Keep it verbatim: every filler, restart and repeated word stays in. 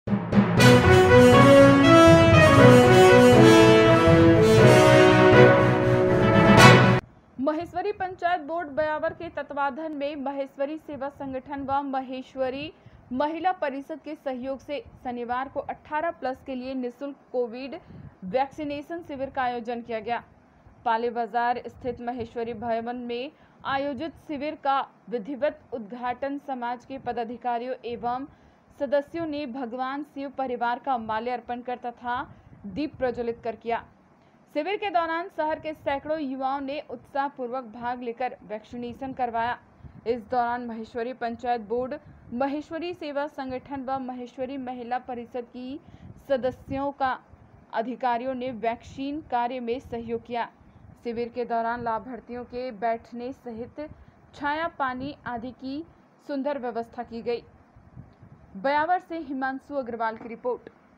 Maheshwari panchayat board बयावर के तत्वाधान में महेश्वरी सेवा संगठन व महेश्वरी महिला परिषद के सहयोग से शनिवार को अठारह प्लस के लिए निःशुल्क कोविड वैक्सीनेशन शिविर का आयोजन किया गया। पाले बाजार स्थित महेश्वरी भवन में आयोजित शिविर का विधिवत उद्घाटन समाज के पदाधिकारियों एवं सदस्यों ने भगवान शिव परिवार का माल्यार्पण कर तथा दीप प्रज्वलित कर किया। शिविर के दौरान शहर के सैकड़ों युवाओं ने उत्साहपूर्वक भाग लेकर वैक्सीनेशन करवाया। इस दौरान महेश्वरी पंचायत बोर्ड, महेश्वरी सेवा संगठन व महेश्वरी महिला परिषद की सदस्यों का अधिकारियों ने वैक्सीन कार्य में सहयोग किया। शिविर के दौरान लाभार्थियों के बैठने सहित छाया, पानी आदि की सुंदर व्यवस्था की गई। बयावर से हिमांशु अग्रवाल की रिपोर्ट।